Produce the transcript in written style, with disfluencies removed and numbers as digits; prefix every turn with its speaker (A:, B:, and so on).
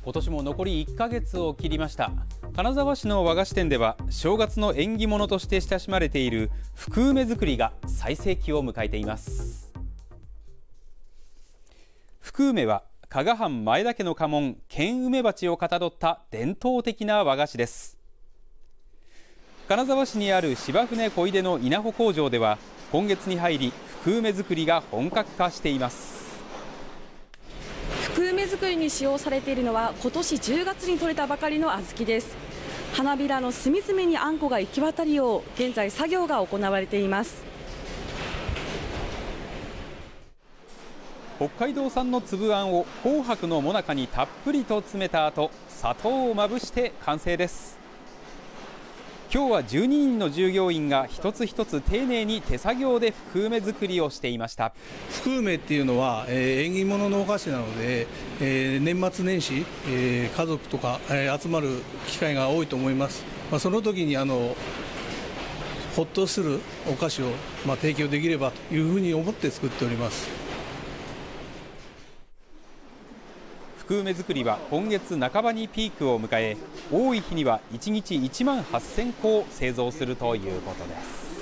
A: 今年も残り1ヶ月を切りました。金沢市の和菓子店では正月の縁起物として親しまれている福梅作りが最盛期を迎えています。福梅は加賀藩前田家の家紋剣梅鉢をかたどった伝統的な和菓子です。金沢市にある芝船小出の稲穂工場では今月に入り福梅作りが本格化しています。
B: 福梅作りに使用されているのは今年10月に採れたばかりの小豆です。花びらの隅々にあんこが行き渡るよう現在作業が行われています。
A: 北海道産の粒あんを紅白の最中にたっぷりと詰めた後、砂糖をまぶして完成です。今日は12人の従業員が一つ一つ丁寧に手作業で福梅作りをしていました。
C: 福梅っていうのは、縁起物のお菓子なので、年末年始、家族とか、集まる機会が多いと思います。その時にほっとするお菓子を、提供できればというふうに思って作っております。
A: 福梅作りは今月半ばにピークを迎え、多い日には1日1万8000個を製造するということです。